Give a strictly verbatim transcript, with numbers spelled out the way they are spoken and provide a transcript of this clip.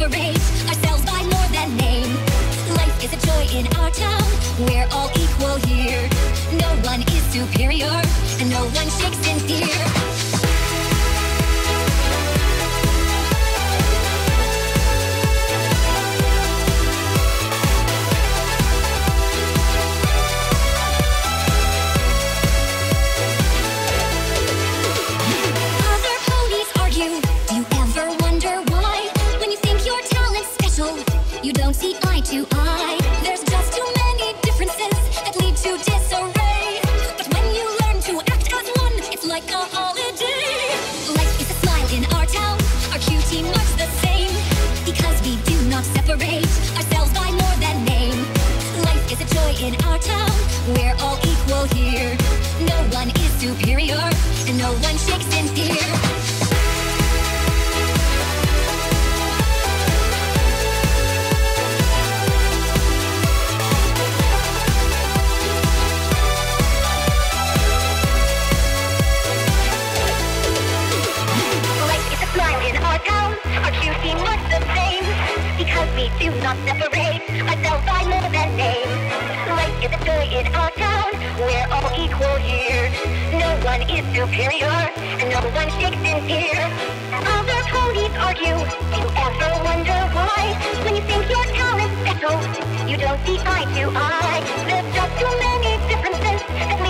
separate ourselves by more than name. Life is a joy in our town, we're all equal here. No one is superior, and no one shakes in fear. You don't see eye to eye. There's just too many differences that lead to disarray. But when you learn to act as one, it's like a holiday. Life is a smile in our town, our cutie marks the same. Because we do not separate ourselves by more than name. Life is a joy in our town, we're all equal here. No one is superior, and no one shakes in fear. Because we do not separate ourselves by more than name. Life is a joy in our town, we're all equal here. No one is superior, and no one shakes in fear. Other ponies argue, do you ever wonder why? When you think your talent's special, you don't see eye to eye. There's just too many differences that